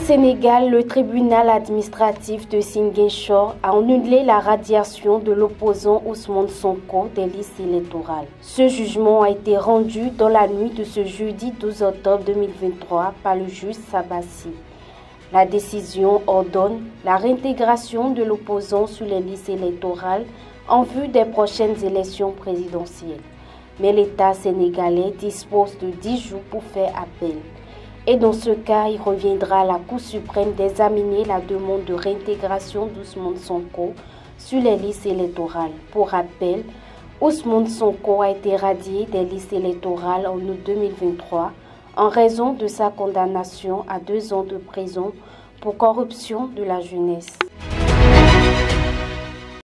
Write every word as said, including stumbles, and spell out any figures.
Sénégal, le tribunal administratif de Ziguinchor a annulé la radiation de l'opposant Ousmane Sonko des listes électorales. Ce jugement a été rendu dans la nuit de ce jeudi douze octobre deux mille vingt-trois par le juge Sabassi. La décision ordonne la réintégration de l'opposant sur les listes électorales en vue des prochaines élections présidentielles. Mais l'État sénégalais dispose de dix jours pour faire appel. Et dans ce cas, il reviendra à la Cour suprême d'examiner la demande de réintégration d'Ousmane Sonko sur les listes électorales. Pour rappel, Ousmane Sonko a été radié des listes électorales en août deux mille vingt-trois en raison de sa condamnation à deux ans de prison pour corruption de la jeunesse.